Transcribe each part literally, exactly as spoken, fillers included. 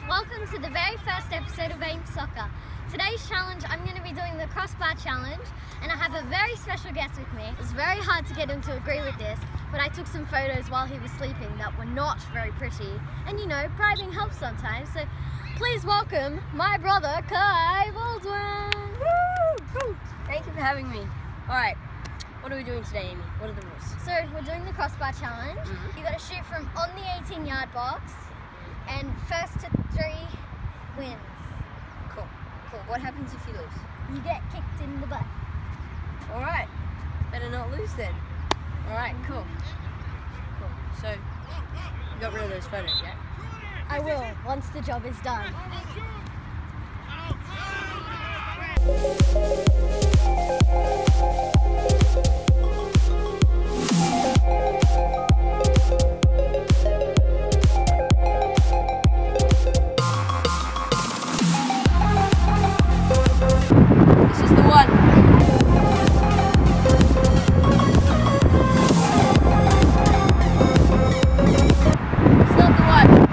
welcome to the very first episode of Aim Soccer. Today's challenge, I'm going to be doing the Crossbar challenge, and I have a very special guest with me. It's very hard to get him to agree with this, but I took some photos while he was sleeping that were not very pretty, and you know, bribing helps sometimes, so please welcome my brother Kai Baldwin. Woo! Thank you for having me. Alright, what are we doing today, Amy? What are the rules? So we're doing the Crossbar challenge. Mm-hmm. You got to shoot from on the eighteen yard box, and first to three wins. Cool. Cool. What happens if you lose? You get kicked in the butt. Alright. Better not lose then. Alright, cool. Cool. So, you got rid of those photos, yeah? I will, once the job is done. This is the one. It's not the one.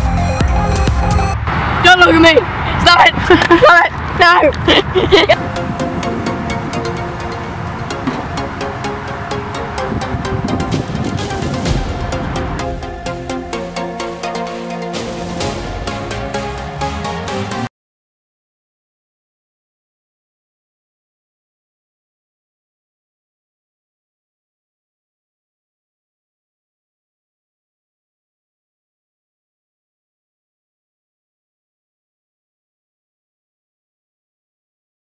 Don't look at me! Stop it! Stop it! No!